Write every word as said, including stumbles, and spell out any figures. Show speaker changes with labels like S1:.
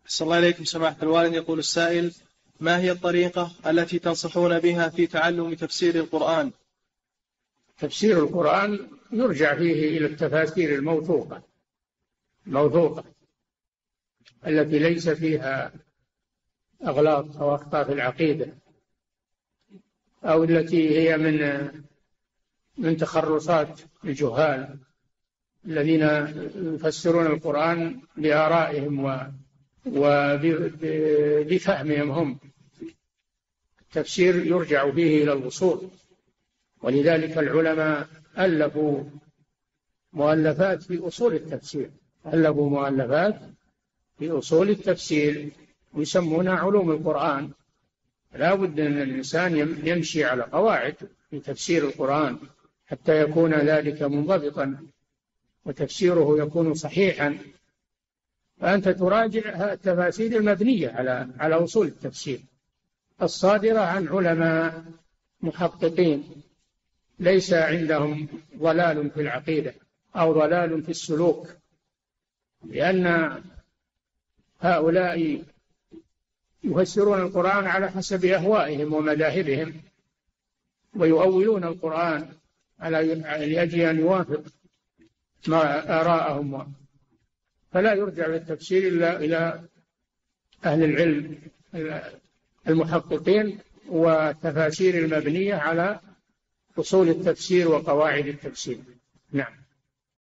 S1: أحسن الله إليكم سماحة الوالد. يقول السائل: ما هي الطريقة التي تنصحون بها في تعلم تفسير القرآن؟
S2: تفسير القرآن يرجع فيه إلى التفاسير الموثوقة الموثوقة التي ليس فيها أغلاط أو أخطاء في العقيدة، أو التي هي من من تخرصات الجهال الذين يفسرون القرآن بآرائهم وبفهمهم هم. التفسير يرجع فيه إلى الأصول، ولذلك العلماء ألفوا مؤلفات في أصول التفسير ألفوا مؤلفات في أصول التفسير ويسمونها علوم القرآن. لا بد أن الإنسان يمشي على قواعد في تفسير القرآن حتى يكون ذلك منضبطا وتفسيره يكون صحيحا. فأنت تراجع التفاسير المبنية على على أصول التفسير الصادرة عن علماء محققين ليس عندهم ضلال في العقيدة أو ضلال في السلوك، لأن هؤلاء يفسرون القرآن على حسب أهوائهم ومذاهبهم، ويؤولون القرآن على لأجل أن يوافق ما آراءهم، فلا يرجع للتفسير إلا إلى أهل العلم المحققين والتفاسير المبنية على أصول التفسير وقواعد التفسير. نعم.